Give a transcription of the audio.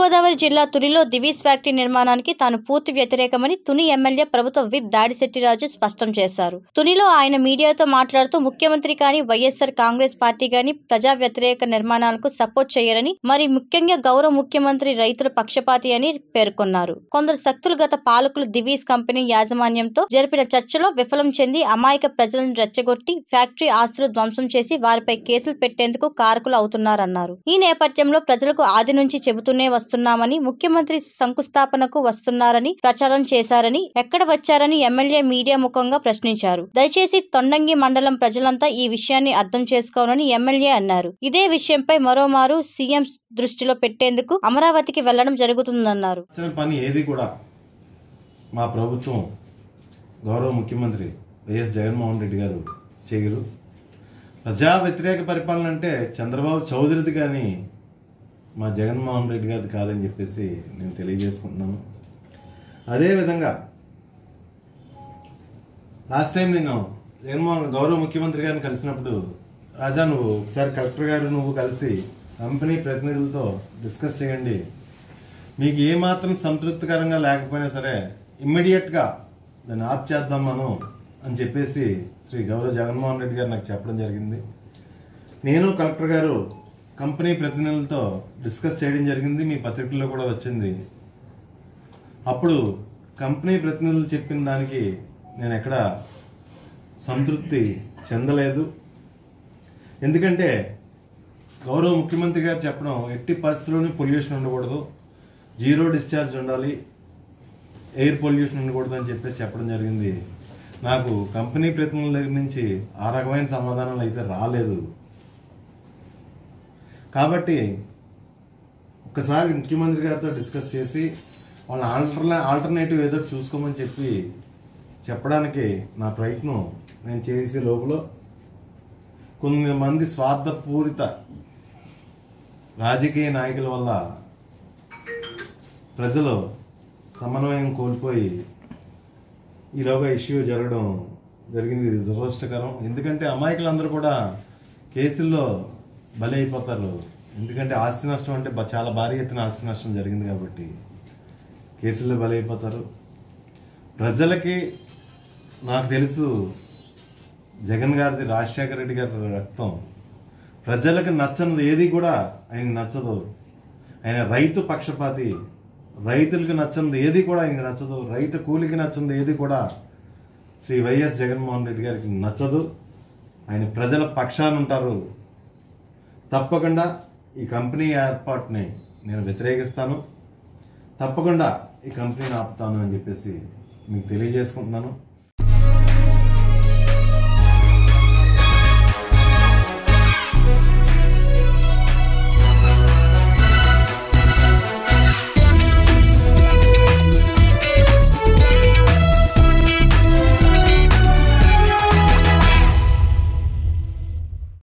తూర్పుగోదావరి జిల్లా తునిలో దివీస్ ఫ్యాక్టరీ నిర్మాణానికి తాను పూర్తి వ్యతిరేకమని తుని ఎమ్మెల్యే ప్రభుత్వ విప్ దాడిశెట్టిరాజు స్పష్టం చేశారు. తునిలో ఆయన మీడియాతో మాట్లాడుతూ ముఖ్యమంత్రి కానీ వైఎస్ఆర్ కాంగ్రెస్ పార్టీ కానీ ప్రజా వ్యతిరేక నిర్మాణాలకు సపోర్ట్ చేయరని, మరి ముఖ్యంగా గౌరవ ముఖ్యమంత్రి రైతుల పక్షపాతి అని పేర్కొన్నారు. కొందరు శక్తులు గత పాలకులు దివీస్ కంపెనీ యాజమాన్యంతో జరిపిన చర్చలో విఫలం చెంది అమాయక ప్రజలను రెచ్చగొట్టి ఫ్యాక్టరీ ఆస్తులు ధ్వంసం చేసి వారిపై కేసులు పెట్టేందుకు కారకులు అవుతున్నారన్నారు. ఈ నేపథ్యంలో ప్రజలకు ఆది నుంచి చెబుతూనే వస్తున్నామని, ముఖ్యమంత్రి శంకుస్థాపనకు వస్తున్నారని ప్రచారం చేశారని, ఎక్కడ వచ్చారని ఎమ్మెల్యే మీడియా ముఖంగా ప్రశ్నించారు. దయచేసి తొండంగి మండలం ప్రజలంతా ఈ విషయాన్ని అర్థం చేసుకోవాలని ఎమ్మెల్యే అన్నారు. ఇదే విషయంపై మరోమారు సీఎం దృష్టిలో పెట్టేందుకు అమరావతికి వెళ్లడం జరుగుతుందన్నారు. పని ఏది కూడా మా ప్రభుత్వం గౌరవ ముఖ్యమంత్రి వైఎస్ జగన్మోహన్ రెడ్డి గారు చేయరు. ప్రజా వ్యతిరేక పరిపాలన అంటే చంద్రబాబు చౌదరిది కానీ మా జగన్మోహన్ రెడ్డి గారిది కాదని చెప్పేసి నేను తెలియజేసుకుంటున్నాను. అదేవిధంగా లాస్ట్ టైం నేను గౌరవ ముఖ్యమంత్రి గారిని కలిసినప్పుడు, రాజా నువ్వు ఒకసారి కలెక్టర్ గారు నువ్వు కలిసి కంపెనీ ప్రతినిధులతో డిస్కస్ చేయండి, మీకు ఏమాత్రం సంతృప్తికరంగా లేకపోయినా సరే ఇమ్మీడియట్గా దాన్ని ఆప్ చేద్దాం మనం అని చెప్పేసి శ్రీ గౌరవ జగన్మోహన్ రెడ్డి గారు నాకు చెప్పడం జరిగింది. నేను కలెక్టర్ గారు కంపెనీ ప్రతినిధులతో డిస్కస్ చేయడం జరిగింది. మీ పత్రికల్లో కూడా వచ్చింది. అప్పుడు కంపెనీ ప్రతినిధులు చెప్పిన దానికి నేను ఎక్కడ సంతృప్తి చెందలేదు. ఎందుకంటే గౌరవ ముఖ్యమంత్రి గారు చెప్పడం, ఎట్టి పరిస్థితుల్లోనూ పొల్యూషన్ ఉండకూడదు, జీరో డిశ్చార్జ్ ఉండాలి, ఎయిర్ పొల్యూషన్ ఉండకూడదు అని చెప్పేసి చెప్పడం జరిగింది. నాకు కంపెనీ ప్రతినిధుల దగ్గర నుంచి ఆ రకమైన సమాధానాలు అయితే రాలేదు. కాబట్టి ఒక్కసారి ముఖ్యమంత్రి గారితో డిస్కస్ చేసి వాళ్ళ ఆల్టర్నేటివ్ ఏదో చూసుకోమని చెప్పడానికి నా ప్రయత్నం నేను చేసే లోపల కొంతమంది స్వార్థపూరిత రాజకీయ నాయకుల వల్ల ప్రజలు సమన్వయం కోల్పోయి ఈలోగా ఇష్యూ జరగడం జరిగింది. ఇది దురదృష్టకరం. ఎందుకంటే అమాయకులందరూ కూడా కేసుల్లో బలి అయిపోతారు. ఎందుకంటే ఆస్తి నష్టం అంటే చాలా భారీ ఎత్తున ఆస్తి నష్టం జరిగింది కాబట్టి కేసుల్లో బలి అయిపోతారు. ప్రజలకి నాకు తెలుసు జగన్ గారిది, రాజశేఖర రెడ్డి గారి రక్తం. ప్రజలకు నచ్చనిది ఏది కూడా ఆయన నచ్చదు. ఆయన రైతు పక్షపాతి. రైతులకు నచ్చనిది ఏది కూడా ఆయనకి నచ్చదు. రైతు కూలికి నచ్చనిది ఏది కూడా శ్రీ వైఎస్ జగన్మోహన్ రెడ్డి గారికి నచ్చదు. ఆయన ప్రజల పక్షాన ఉంటారు. తప్పకుండా ఈ కంపెనీ ఏర్పాటుని నేను వ్యతిరేకిస్తాను. తప్పకుండా ఈ కంపెనీని ఆపుతాను అని చెప్పేసి మీకు తెలియజేసుకుంటున్నాను.